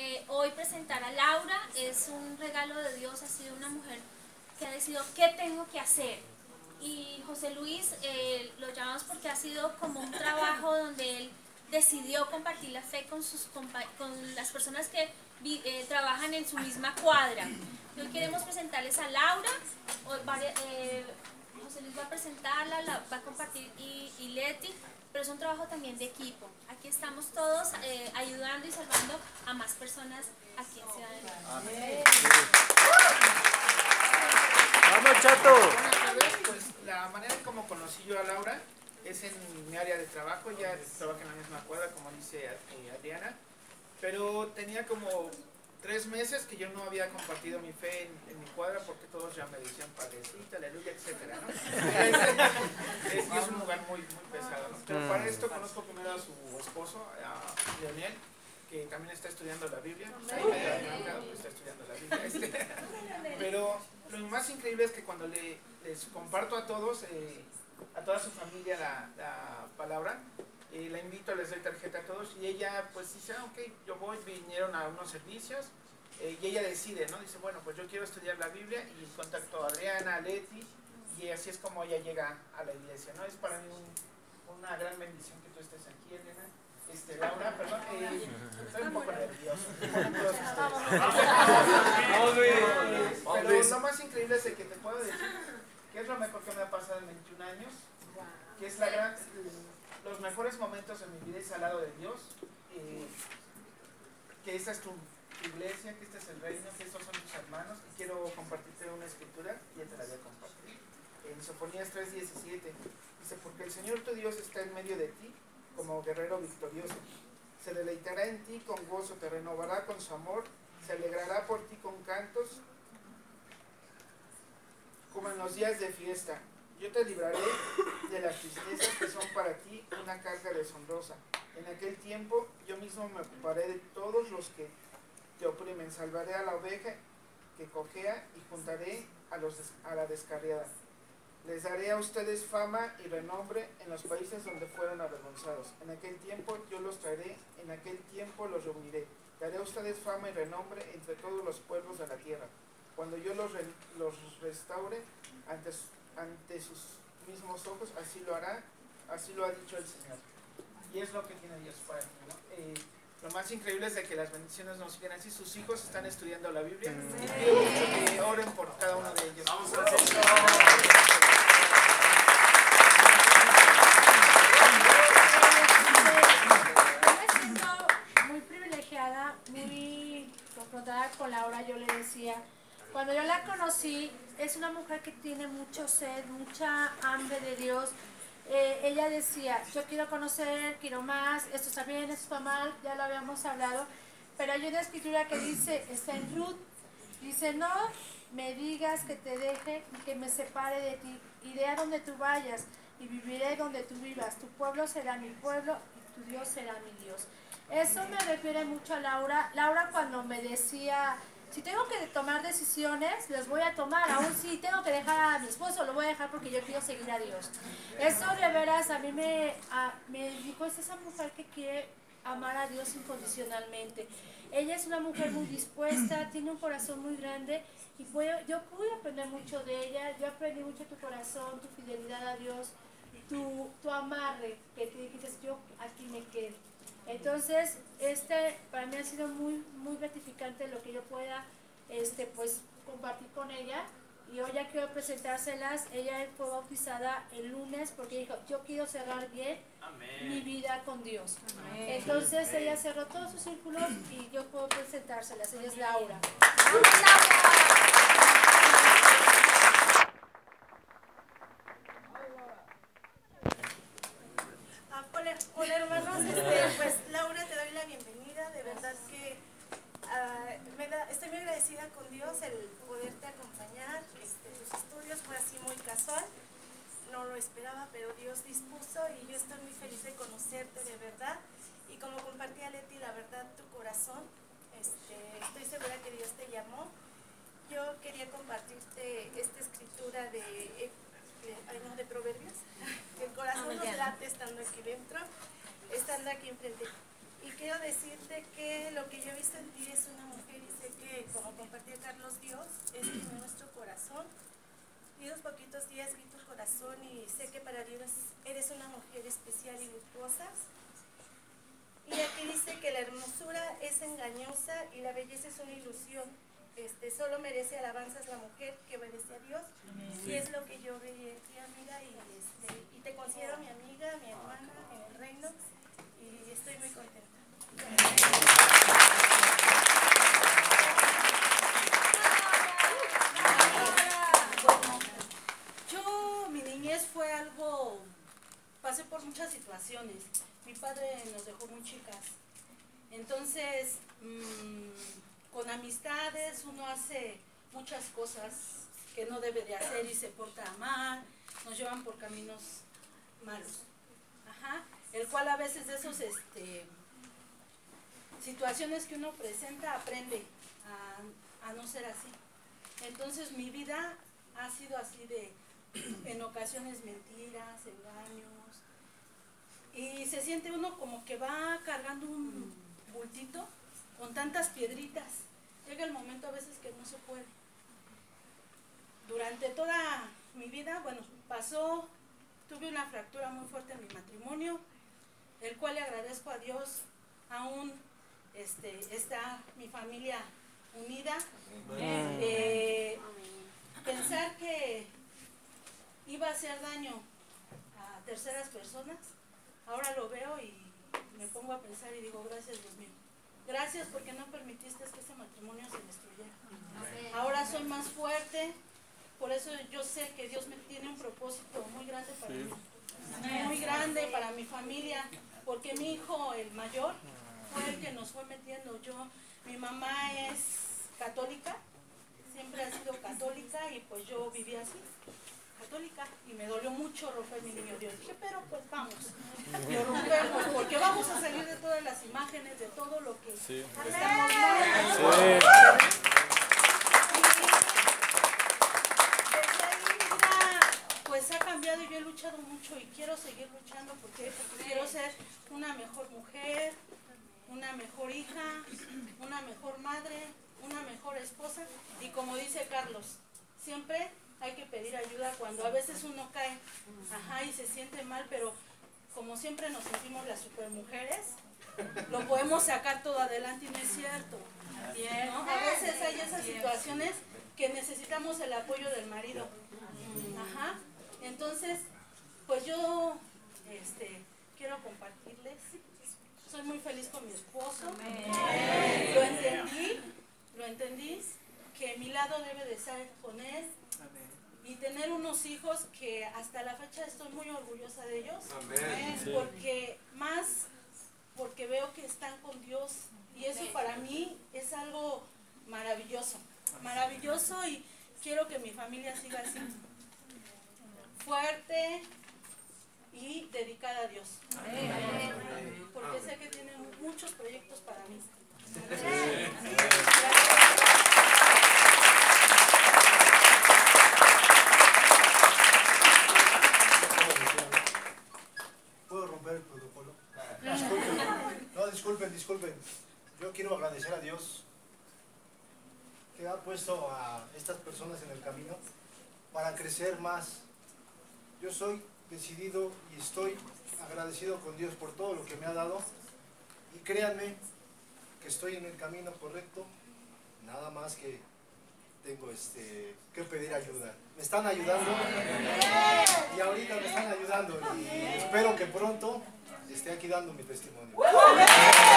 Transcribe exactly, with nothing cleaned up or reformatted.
eh, hoy presentar a Laura. Es un regalo de Dios, ha sido una mujer que ha decidido qué tengo que hacer. Y José Luis eh, lo llamamos porque ha sido como un trabajo donde él decidió compartir la fe con, sus con las personas que eh, trabajan en su misma cuadra. Hoy queremos presentarles a Laura. Hoy, eh, José Luis va a presentarla, la va a compartir y, y Leti, pero es un trabajo también de equipo. Aquí estamos todos eh, ayudando y salvando a más personas aquí en Ciudad de México. Amén. ¡Vamos, Chato! Bueno, pues la manera en como conocí yo a Laura es en mi área de trabajo. Ella trabaja en la misma cuadra, como dice eh, Adriana, pero tenía como tres meses que yo no había compartido mi fe en, en mi cuadra porque todos ya me decían padrecita, aleluya, etcétera, ¿no? es, es un lugar muy, muy pesado, ¿no? Pero para esto conozco primero a su esposo, a Leonel, que también está estudiando la Biblia. Ahí me ha adelantado, pues está estudiando la Biblia. Este, pero lo más increíble es que cuando le, les comparto a todos, eh, a toda su familia la, la palabra, eh, la invito, les doy tarjeta a todos y ella pues dice, ah, ok, yo voy, vinieron a unos servicios eh, y ella decide, ¿no? Dice, bueno, pues yo quiero estudiar la Biblia y contacto a Adriana, a Leti y así es como ella llega a la iglesia, ¿no? Es para mí un, una gran bendición que tú estés aquí, Elena. Este, Laura, perdón, eh, estoy un poco nervioso. Pero lo más increíble es el que te puedo decir que es lo mejor que me ha pasado en veintiún años, que es la gran, los mejores momentos en mi vida es al lado de Dios, eh, que esta es tu iglesia, que este es el reino, que estos son tus hermanos, y quiero compartirte una escritura, y ya te la voy a compartir. En Sofonías tres diecisiete dice, porque el Señor tu Dios está en medio de ti, como guerrero victorioso. Se deleitará en ti con gozo, te renovará con su amor, se alegrará por ti con cantos, como en los días de fiesta. Yo te libraré de las tristezas que son para ti una carga deshonrosa. En aquel tiempo yo mismo me ocuparé de todos los que te oprimen. Salvaré a la oveja que cojea y juntaré a, los, a la descarriada. Les daré a ustedes fama y renombre en los países donde fueron avergonzados. En aquel tiempo yo los traeré, en aquel tiempo los reuniré. Daré a ustedes fama y renombre entre todos los pueblos de la tierra. Cuando yo los, re, los restaure ante, ante sus mismos ojos, así lo hará, así lo ha dicho el Señor. Y es lo que tiene Dios para ti, ¿no? Eh, lo más increíble es de que las bendiciones nos siguen así. Sus hijos están estudiando la Biblia. Y pido mucho que oren por cada uno de ellos. Vamos a hacer. Muy confrontada con Laura. Yo le decía, cuando yo la conocí, es una mujer que tiene mucho sed, mucha hambre de Dios. Eh, ella decía, yo quiero conocer, quiero más, esto está bien, esto está mal, ya lo habíamos hablado, pero hay una escritura que dice, está en Ruth, dice, no me digas que te deje y que me separe de ti, iré a donde tú vayas y viviré donde tú vivas, tu pueblo será mi pueblo y tu Dios será mi Dios. Eso me refiere mucho a Laura. Laura cuando me decía, si tengo que tomar decisiones, las voy a tomar. Aún si tengo que dejar a mi esposo, lo voy a dejar porque yo quiero seguir a Dios. Eso de veras a mí me, a, me dijo, es esa mujer que quiere amar a Dios incondicionalmente. Ella es una mujer muy dispuesta, tiene un corazón muy grande y puedo, yo pude aprender mucho de ella. Yo aprendí mucho tu corazón, tu fidelidad a Dios, tu, tu amarre, que te dijiste, yo aquí me quedo. Entonces, este para mí ha sido muy, muy gratificante lo que yo pueda este, pues, compartir con ella. Y hoy ya quiero presentárselas. Ella fue bautizada el lunes porque dijo, yo quiero cerrar bien Amén. Mi vida con Dios. Amén. Entonces, Amén. Ella cerró todos sus círculos y yo puedo presentárselas. Ella es Laura. ¡Vamos, Laura! Hola hermanos, este, pues Laura, te doy la bienvenida, de verdad que uh, me da, estoy muy agradecida con Dios el poderte acompañar. Este, tus estudios fue así muy casual, no lo esperaba, pero Dios dispuso y yo estoy muy feliz de conocerte de verdad. Y como compartía Leti, la verdad, tu corazón, este, estoy segura que Dios te llamó. Yo quería compartirte esta escritura de... Ay, no, de Proverbios, que el corazón nos late estando aquí dentro, estando aquí enfrente. Y quiero decirte que lo que yo he visto en ti es una mujer, y sé que, como compartía Carlos, Dios es en nuestro corazón. Y unos poquitos días vi tu corazón y sé que para Dios eres una mujer especial y virtuosa. Y aquí dice que la hermosura es engañosa y la belleza es una ilusión. Este, solo merece alabanzas la mujer que obedece a Dios. Y es lo que yo veía en ti, amiga, y, este, y te considero mi amiga, mi hermana en el reino, y estoy muy contenta. Bueno, yo, mi niñez fue algo, pasé por muchas situaciones. Mi padre nos dejó muy chicas. Entonces, mmm, con amistades uno hace muchas cosas que no debe de hacer y se porta mal, nos llevan por caminos malos. Ajá. El cual a veces de esos este, situaciones que uno presenta aprende a, a no ser así. Entonces mi vida ha sido así de, en ocasiones mentiras, engaños, y se siente uno como que va cargando un bultito con tantas piedritas. Llega el momento a veces que no se puede. Durante toda mi vida, bueno, pasó, tuve una fractura muy fuerte en mi matrimonio, el cual le agradezco a Dios, aún este, está mi familia unida. Eh, pensar que iba a hacer daño a terceras personas, ahora lo veo y me pongo a pensar y digo, gracias Dios mío, gracias porque no permitiste que ese matrimonio se destruyera. Ahora soy más fuerte, por eso yo sé que Dios me tiene un propósito muy grande para mí, muy grande para mi familia, porque mi hijo, el mayor, fue el que nos fue metiendo. Yo, mi mamá es católica, siempre ha sido católica y pues yo viví así, católica, y me dolió mucho romper mi niño Dios. Dije, pero pues vamos, lo rompemos, porque vamos a salir de todas las imágenes, de todo lo que sí. estamos viendo. Sí. Desde ahí mi vida pues ha cambiado y yo he luchado mucho y quiero seguir luchando porque, porque quiero ser una mejor mujer, una mejor hija, una mejor madre, una mejor esposa, y como dice Carlos, siempre hay que pedir ayuda cuando a veces uno cae, ajá, y se siente mal, pero como siempre nos sentimos las supermujeres, lo podemos sacar todo adelante y no es cierto, ¿no? A veces hay esas situaciones que necesitamos el apoyo del marido, ajá, entonces, pues yo este, quiero compartirles, soy muy feliz con mi esposo, Amén. lo entendí, lo entendí, que mi lado debe de estar con él, y tener unos hijos que hasta la fecha estoy muy orgullosa de ellos. Amén. Porque más porque veo que están con Dios y eso para mí es algo maravilloso, maravilloso, y quiero que mi familia siga así, fuerte y dedicada a Dios. Amén. Porque sé que tienen muchos proyectos para mí. Amén. ¿Puedo romper el protocolo? Disculpen, no, disculpen, disculpen. Yo quiero agradecer a Dios que ha puesto a estas personas en el camino para crecer más. Yo soy decidido y estoy agradecido con Dios por todo lo que me ha dado, y créanme que estoy en el camino correcto, nada más que tengo este, que pedir ayuda. Me están ayudando y ahorita me están ayudando y espero que pronto esté aquí dando mi testimonio.